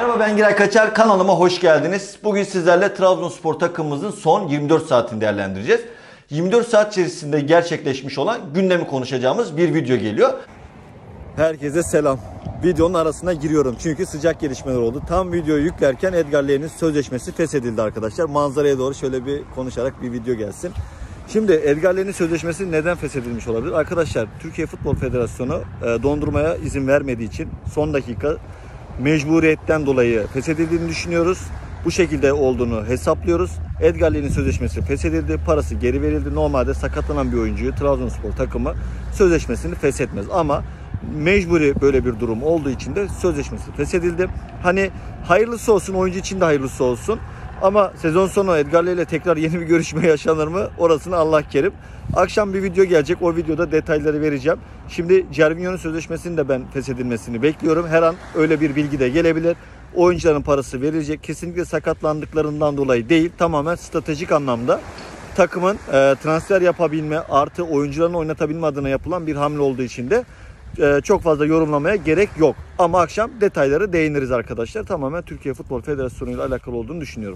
Merhaba, ben Giray Kaçar, kanalıma hoş geldiniz. Bugün sizlerle Trabzonspor takımımızın son 24 saatini değerlendireceğiz. 24 saat içerisinde gerçekleşmiş olan gündemi konuşacağımız bir video geliyor. Herkese selam. Videonun arasına giriyorum çünkü sıcak gelişmeler oldu. Tam videoyu yüklerken Edgar Leh'in sözleşmesi feshedildi arkadaşlar. Manzaraya doğru şöyle bir konuşarak bir video gelsin. Şimdi Edgar Leh'in sözleşmesi neden feshedilmiş olabilir? Arkadaşlar, Türkiye Futbol Federasyonu dondurmaya izin vermediği için son dakika mecburiyetten dolayı feshedildiğini düşünüyoruz. Bu şekilde olduğunu hesaplıyoruz. Edgar Leh'in sözleşmesi feshedildi. Parası geri verildi. Normalde sakatlanan bir oyuncuyu Trabzonspor takımı sözleşmesini feshetmez. Ama mecburi böyle bir durum olduğu için de sözleşmesi feshedildi. Hani hayırlısı olsun, oyuncu için de hayırlısı olsun. Ama sezon sonu Edgar Leh ile tekrar yeni bir görüşme yaşanır mı? Orasını Allah kerim. Akşam bir video gelecek. O videoda detayları vereceğim. Şimdi Gervinho'nun sözleşmesinin de ben feshedilmesini bekliyorum. Her an öyle bir bilgi de gelebilir. Oyuncuların parası verilecek. Kesinlikle sakatlandıklarından dolayı değil. Tamamen stratejik anlamda takımın transfer yapabilme artı oyuncularını oynatabilme adına yapılan bir hamle olduğu için de çok fazla yorumlamaya gerek yok. Ama akşam detayları değiniriz arkadaşlar. Tamamen Türkiye Futbol Federasyonu ile alakalı olduğunu düşünüyorum.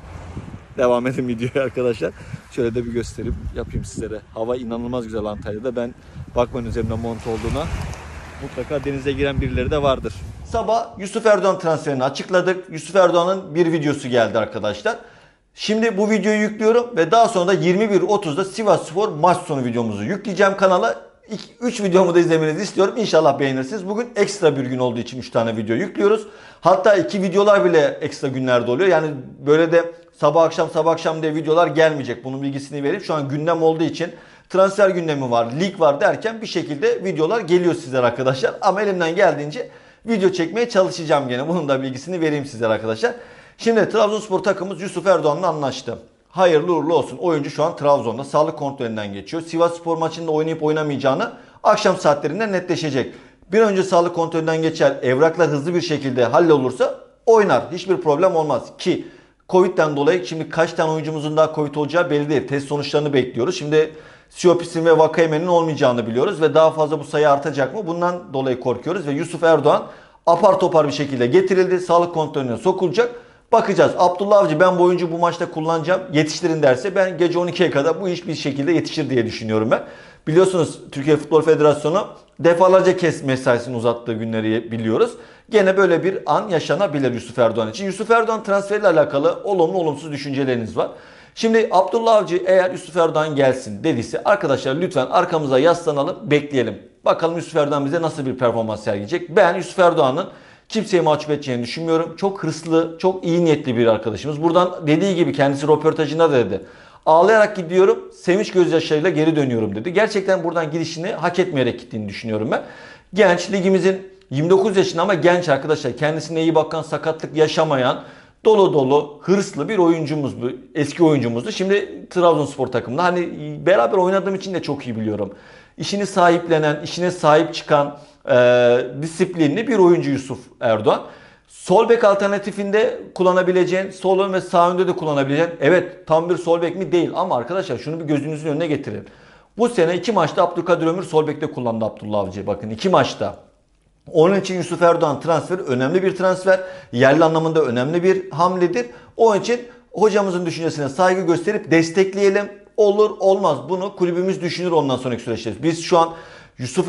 Devam edin videoya arkadaşlar. Şöyle de bir gösterip yapayım sizlere. Hava inanılmaz güzel Antalya'da. Ben bakmayın üzerimde mont olduğuna. Mutlaka denize giren birileri de vardır. Sabah Yusuf Erdoğan transferini açıkladık. Yusuf Erdoğan'ın bir videosu geldi arkadaşlar. Şimdi bu videoyu yüklüyorum ve daha sonra da 21.30'da Sivasspor maç sonu videomuzu yükleyeceğim kanala. 3 videomu da izlemenizi istiyorum. İnşallah beğenirsiniz. Bugün ekstra bir gün olduğu için 3 tane video yüklüyoruz. Hatta 2 videolar bile ekstra günlerde oluyor. Yani böyle de sabah akşam diye videolar gelmeyecek. Bunun bilgisini vereyim. Şu an gündem olduğu için transfer gündemi var, lig var derken bir şekilde videolar geliyor sizlere arkadaşlar. Ama elimden geldiğince video çekmeye çalışacağım gene. Bunun da bilgisini vereyim sizlere arkadaşlar. Şimdi Trabzonspor takımımız Yusuf Erdoğan'la anlaştı. Hayırlı uğurlu olsun. Oyuncu şu an Trabzon'da sağlık kontrolünden geçiyor. Sivasspor maçında oynayıp oynamayacağını akşam saatlerinde netleşecek. Bir önce sağlık kontrolünden geçer, evraklar hızlı bir şekilde hallolursa oynar. Hiçbir problem olmaz ki Covid'den dolayı şimdi kaç tane oyuncumuzun daha Covid olacağı belli değil. Test sonuçlarını bekliyoruz. Şimdi Siopis'in ve Vakayemen'in olmayacağını biliyoruz ve daha fazla bu sayı artacak mı? Bundan dolayı korkuyoruz ve Yusuf Erdoğan apar topar bir şekilde getirildi. Sağlık kontrolüne sokulacak. Bakacağız. Abdullah Avcı ben bu oyuncu bu maçta kullanacağım, yetiştirin derse ben gece 12'ye kadar bu iş bir şekilde yetişir diye düşünüyorum ben. Biliyorsunuz Türkiye Futbol Federasyonu defalarca kez mesaisini uzattığı günleri biliyoruz. Gene böyle bir an yaşanabilir Yusuf Erdoğan için. Yusuf Erdoğan transferiyle alakalı olumlu olumsuz düşünceleriniz var. Şimdi Abdullah Avcı eğer Yusuf Erdoğan gelsin dediyse arkadaşlar lütfen arkamıza yaslanalım, bekleyelim. Bakalım Yusuf Erdoğan bize nasıl bir performans sergileyecek. Ben Yusuf Erdoğan'ın kimseyi mahcup edeceğini düşünmüyorum. Çok hırslı, çok iyi niyetli bir arkadaşımız. Buradan dediği gibi kendisi röportajında da dedi. Ağlayarak gidiyorum, sevinç gözyaşlarıyla geri dönüyorum dedi. Gerçekten buradan gidişini hak etmeyerek gittiğini düşünüyorum ben. Genç, ligimizin 29 yaşında ama genç arkadaşlar. Kendisine iyi bakan, sakatlık yaşamayan, dolu dolu, hırslı bir oyuncumuz bu. Eski oyuncumuzdu. Şimdi Trabzonspor takımında. Hani beraber oynadığım için de çok iyi biliyorum. İşini sahiplenen, işine sahip çıkan, disiplinli bir oyuncu Yusuf Erdoğan. Sol bek alternatifinde kullanabileceğin, sol ön ve sağ önde de kullanabileceğin. Evet, tam bir sol bek mi? Değil ama arkadaşlar şunu bir gözünüzün önüne getirin. Bu sene 2 maçta Abdülkadir Ömür sol bekte kullandı Abdullah Avcı. Bakın 2 maçta. Onun için Yusuf Erdoğan transferi önemli bir transfer. Yerli anlamında önemli bir hamledir. Onun için hocamızın düşüncesine saygı gösterip destekleyelim. Olur olmaz bunu kulübümüz düşünür ondan sonraki süreçte. Biz şu an Yusuf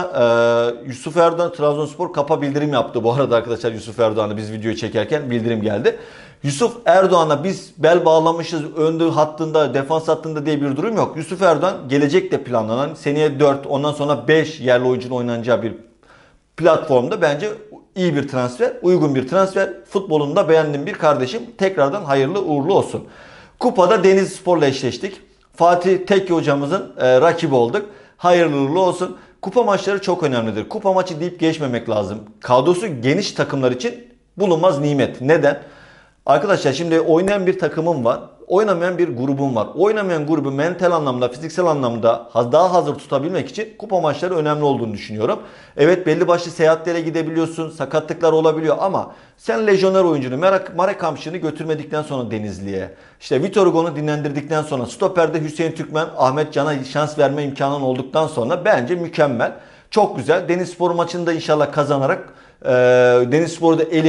Erdoğan Trabzonspor kapa bildirim yaptı bu arada arkadaşlar. Yusuf Erdoğan'a biz videoyu çekerken bildirim geldi. Yusuf Erdoğan'a biz bel bağlamışız önde hattında, defans hattında diye bir durum yok. Yusuf Erdoğan gelecekte planlanan seneye 4 ondan sonra 5 yerli oyuncunun oynanacağı bir platformda bence iyi bir transfer, uygun bir transfer. Futbolunu da beğendiğim bir kardeşim. Tekrardan hayırlı uğurlu olsun. Kupada Denizlispor'la eşleştik. Fatih Tekke hocamızın rakibi olduk. Hayırlı uğurlu olsun. Kupa maçları çok önemlidir. Kupa maçı deyip geçmemek lazım. Kadrosu geniş takımlar için bulunmaz nimet. Neden? Arkadaşlar şimdi oynayan bir takımım var. Oynamayan bir grubum var. Oynamayan grubu mental anlamda, fiziksel anlamda daha hazır tutabilmek için kupa maçları önemli olduğunu düşünüyorum. Evet belli başlı seyahatlere gidebiliyorsun. Sakatlıklar olabiliyor ama sen lejyoner oyuncunu, Marek Hamşik'i götürmedikten sonra Denizli'ye, işte Vitor Hugo'nu dinlendirdikten sonra, stoperde Hüseyin Türkmen, Ahmet Can'a şans verme imkanın olduktan sonra bence mükemmel. Çok güzel. Denizspor maçını da inşallah kazanarak, Denizspor'u da eleyerek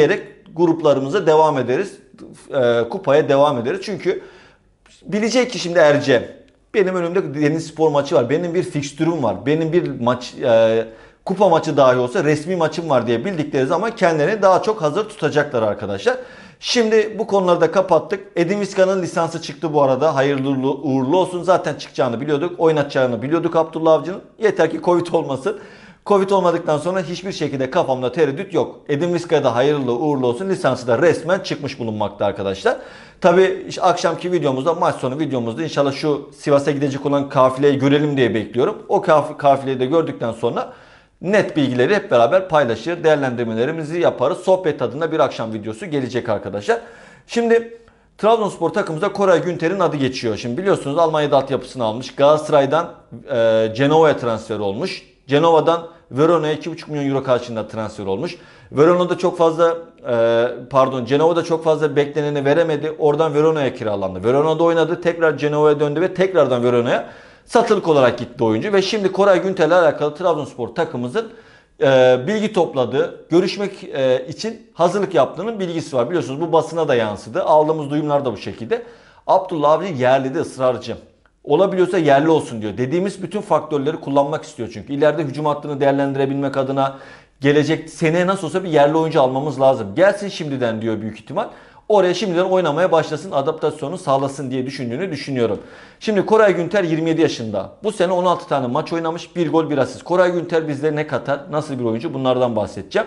gruplarımıza devam ederiz. Kupaya devam ederiz. Çünkü bilecek ki şimdi Ercem, benim önümde Denizspor maçı var. Benim bir fikstürüm var. Benim bir maç, kupa maçı dahi olsa resmi maçım var diye bildikleri zaman kendilerini daha çok hazır tutacaklar arkadaşlar. Şimdi bu konuları da kapattık. Edin Visca'nın lisansı çıktı bu arada. Hayırlı uğurlu olsun. Zaten çıkacağını biliyorduk. Oynatacağını biliyorduk Abdullah Avcı'nın. Yeter ki Covid olmasın. Covid olmadıktan sonra hiçbir şekilde kafamda tereddüt yok. Edin Visca'ya da hayırlı uğurlu olsun. Lisansı da resmen çıkmış bulunmakta arkadaşlar. Tabi işte akşamki videomuzda, maç sonu videomuzda inşallah şu Sivas'a gidecek olan kafileyi görelim diye bekliyorum. O kafileyi de gördükten sonra net bilgileri hep beraber paylaşır, değerlendirmelerimizi yaparız. Sohbet tadında bir akşam videosu gelecek arkadaşlar. Şimdi Trabzonspor takımımızda Koray Günter'in adı geçiyor. Şimdi biliyorsunuz Almanya'da altyapısını almış. Galatasaray'dan Cenova'ya transfer olmuş. Cenova'dan Verona'ya 2,5 milyon euro karşılığında transfer olmuş. Verona'da çok fazla Cenova'da çok fazla bekleneni veremedi. Oradan Verona'ya kiralandı. Verona'da oynadı. Tekrar Cenova'ya döndü ve tekrardan Verona'ya satılık olarak gitti oyuncu. Ve şimdi Koray Günter'le alakalı Trabzonspor takımımızın bilgi topladığı, görüşmek için hazırlık yaptığının bilgisi var. Biliyorsunuz bu basına da yansıdı. Aldığımız duyumlar da bu şekilde. Abdullah Avcı yerli de ısrarcı. Olabiliyorsa yerli olsun diyor. Dediğimiz bütün faktörleri kullanmak istiyor çünkü. İleride hücum hattını değerlendirebilmek adına gelecek seneye nasıl olsa bir yerli oyuncu almamız lazım. Gelsin şimdiden diyor büyük ihtimal. Oraya şimdiden oynamaya başlasın, adaptasyonu sağlasın diye düşündüğünü düşünüyorum. Şimdi Koray Günter 27 yaşında. Bu sene 16 tane maç oynamış. 1 gol 1 asist. Koray Günter bizlere ne katar? Nasıl bir oyuncu? Bunlardan bahsedeceğim.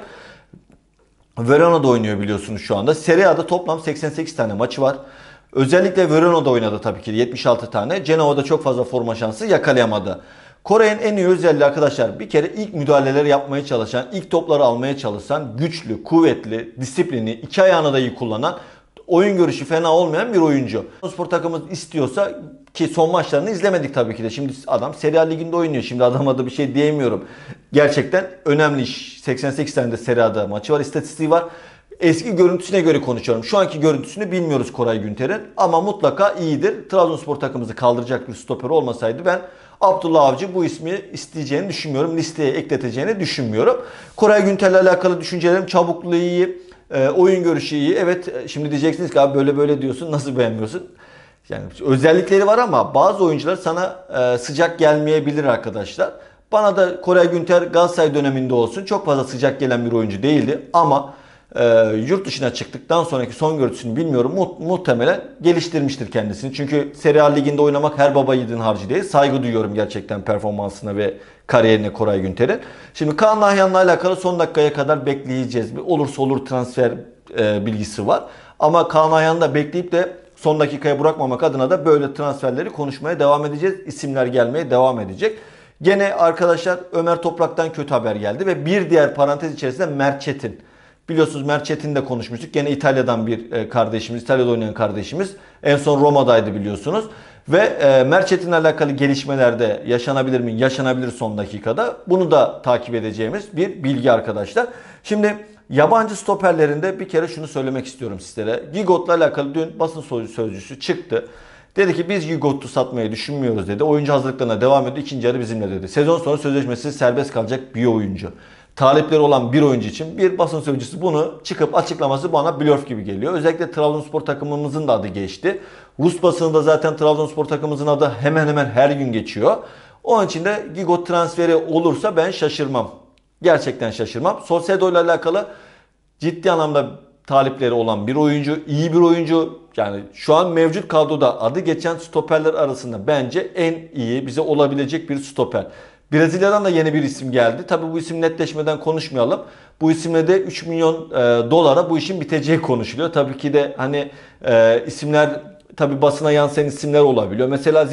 Verona'da oynuyor biliyorsunuz şu anda. Serie A'da toplam 88 tane maçı var. Özellikle Verona'da oynadı tabii ki 76 tane. Cenova'da çok fazla forma şansı yakalayamadı. Kore'nin en iyi özelliği arkadaşlar bir kere ilk müdahaleleri yapmaya çalışan, ilk topları almaya çalışan, güçlü, kuvvetli, disiplini, iki ayağını da iyi kullanan, oyun görüşü fena olmayan bir oyuncu. Spor takımımız istiyorsa, ki son maçlarını izlemedik tabii ki de. Şimdi adam Serie A liginde oynuyor. Şimdi adama da bir şey diyemiyorum. Gerçekten önemli iş. 88 tane de Serie A'da maçı var, istatistiği var. Eski görüntüsüne göre konuşuyorum. Şu anki görüntüsünü bilmiyoruz Koray Günter'in. Ama mutlaka iyidir. Trabzonspor takımımızı kaldıracak bir stoper olmasaydı ben Abdullah Avcı bu ismi isteyeceğini düşünmüyorum. Listeye ekleteceğini düşünmüyorum. Koray Günter'le alakalı düşüncelerim, çabukluğu iyi, oyun görüşü iyi. Evet, şimdi diyeceksiniz ki abi böyle böyle diyorsun, nasıl beğenmiyorsun? Yani özellikleri var ama bazı oyuncular sana sıcak gelmeyebilir arkadaşlar. Bana da Koray Günter Galatasaray döneminde olsun çok fazla sıcak gelen bir oyuncu değildi. Ama yurt dışına çıktıktan sonraki son görüntüsünü bilmiyorum. Muhtemelen geliştirmiştir kendisini. Çünkü Serie A liginde oynamak her baba yiğidin harcı değil. Saygı duyuyorum gerçekten performansına ve kariyerine Koray Günter'in. Şimdi Kaan Ayhan'la alakalı son dakikaya kadar bekleyeceğiz. Bir olursa olur transfer bilgisi var. Ama Kaan Ayhan'ı da bekleyip de son dakikaya bırakmamak adına da böyle transferleri konuşmaya devam edeceğiz. İsimler gelmeye devam edecek. Gene arkadaşlar Ömer Toprak'tan kötü haber geldi ve bir diğer parantez içerisinde Mert Çetin. Biliyorsunuz Mert Çetin'le de konuşmuştuk. Gene İtalya'dan bir kardeşimiz, İtalya'da oynayan kardeşimiz. En son Roma'daydı biliyorsunuz. Ve Mert Çetin'le alakalı gelişmelerde yaşanabilir mi? Yaşanabilir son dakikada. Bunu da takip edeceğimiz bir bilgi arkadaşlar. Şimdi yabancı stoperlerinde bir kere şunu söylemek istiyorum sizlere. Gigot'la alakalı dün basın sözcüsü çıktı. Dedi ki biz Gigot'u satmayı düşünmüyoruz dedi. Oyuncu hazırlıklarına devam ediyor. İkinci yarı bizimle dedi. Sezon sonu sözleşmesi serbest kalacak bir oyuncu. Talipleri olan bir oyuncu için bir basın sözcüsü bunu çıkıp açıklaması bana blöf gibi geliyor. Özellikle Trabzonspor takımımızın da adı geçti. Rus basınında zaten Trabzonspor takımımızın adı hemen hemen her gün geçiyor. Onun için de Gigot transferi olursa ben şaşırmam. Gerçekten şaşırmam. Solcedo ile alakalı ciddi anlamda talipleri olan bir oyuncu, iyi bir oyuncu. Yani şu an mevcut kadroda adı geçen stoperler arasında bence en iyi bize olabilecek bir stoper. Brezilya'dan da yeni bir isim geldi. Tabii bu isim netleşmeden konuşmayalım. Bu isimle de 3 milyon dolara bu işin biteceği konuşuluyor. Tabii ki de hani isimler tabii basına yansıyan isimler olabiliyor. Mesela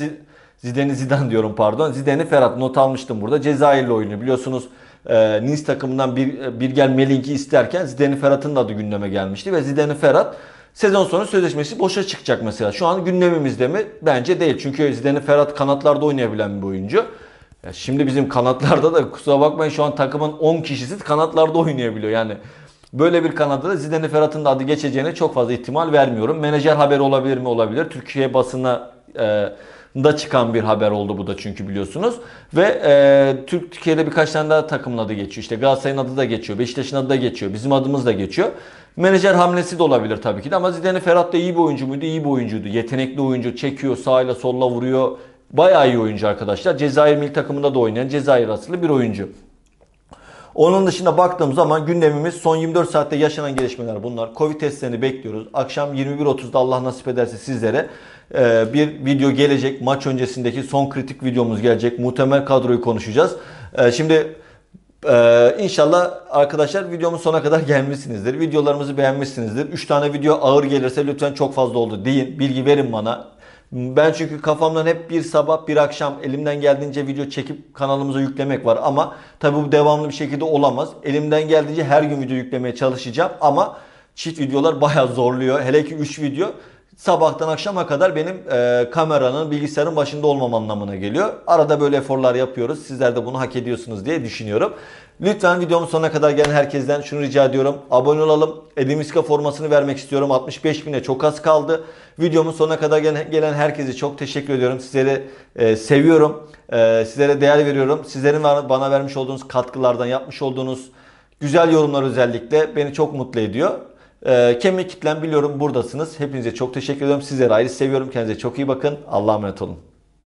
Zidane'i Ferhat not almıştım burada. Cezayirli oyunu biliyorsunuz. Nice takımından Birgel Melink'i isterken Zidane'i Ferhat'ın da adı gündeme gelmişti ve Zidane'i Ferhat sezon sonu sözleşmesi boşa çıkacak mesela. Şu an gündemimizde mi? Bence değil. Çünkü Zidane'i Ferhat kanatlarda oynayabilen bir oyuncu. Ya şimdi bizim kanatlarda da kusura bakmayın şu an takımın 10 kişisi kanatlarda oynayabiliyor. Yani böyle bir kanatta da Zidane Ferhat'ın da adı geçeceğine çok fazla ihtimal vermiyorum. Menajer haberi olabilir mi? Olabilir. Türkiye basına da çıkan bir haber oldu bu da çünkü biliyorsunuz. Ve Türkiye'de birkaç tane daha takımın adı geçiyor. İşte Galatasaray'ın adı da geçiyor. Beşiktaş'ın adı da geçiyor. Bizim adımız da geçiyor. Menajer hamlesi de olabilir tabii ki de. Ama Zidane Ferhat da iyi bir oyuncu muydu? İyi bir oyuncuydu. Yetenekli oyuncu. Çekiyor, sağıyla solla vuruyor. Bayağı iyi oyuncu arkadaşlar. Cezayir milli takımında da oynayan Cezayir asıllı bir oyuncu. Onun dışında baktığım zaman gündemimiz son 24 saatte yaşanan gelişmeler bunlar. Covid testlerini bekliyoruz. Akşam 21.30'da Allah nasip ederse sizlere bir video gelecek. Maç öncesindeki son kritik videomuz gelecek. Muhtemel kadroyu konuşacağız. Şimdi İnşallah arkadaşlar videomun sonuna kadar gelmişsinizdir. Videolarımızı beğenmişsinizdir. 3 tane video ağır gelirse lütfen çok fazla oldu deyin. Bilgi verin bana. Ben çünkü kafamdan hep bir sabah bir akşam elimden geldiğince video çekip kanalımıza yüklemek var. Ama tabi bu devamlı bir şekilde olamaz. Elimden geldiğince her gün video yüklemeye çalışacağım. Ama çift videolar bayağı zorluyor. Hele ki 3 video. Sabahtan akşama kadar benim kameranın, bilgisayarın başında olmam anlamına geliyor. Arada böyle eforlar yapıyoruz. Sizler de bunu hak ediyorsunuz diye düşünüyorum. Lütfen videomun sonuna kadar gelen herkesten şunu rica ediyorum. Abone olalım. Edimiska formasını vermek istiyorum. 65 bine çok az kaldı. Videomun sonuna kadar gelen herkese çok teşekkür ediyorum. Sizleri seviyorum. Sizlere değer veriyorum. Sizlerin bana vermiş olduğunuz katkılardan, yapmış olduğunuz güzel yorumlar özellikle beni çok mutlu ediyor. Kemik kitlem biliyorum buradasınız. Hepinize çok teşekkür ediyorum. Sizleri ayrı seviyorum. Kendinize çok iyi bakın. Allah'a emanet olun.